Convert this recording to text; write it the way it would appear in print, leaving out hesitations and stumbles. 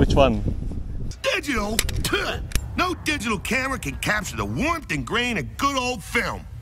Which one? Digital? No digital camera can capture the warmth and grain of good old film.